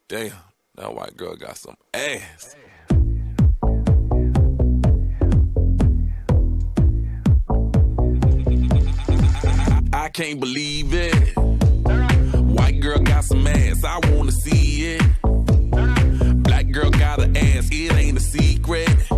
Damn, that white girl got some ass. I can't believe it. White girl got some ass, I wanna see it. Black girl got an ass, it ain't a secret.